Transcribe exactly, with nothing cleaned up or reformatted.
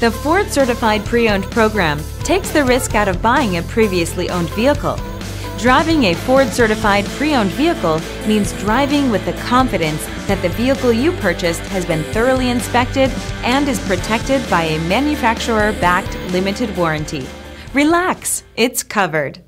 The Ford Certified Pre-Owned program takes the risk out of buying a previously owned vehicle. Driving a Ford Certified Pre-Owned vehicle means driving with the confidence that the vehicle you purchased has been thoroughly inspected and is protected by a manufacturer-backed limited warranty. Relax, it's covered.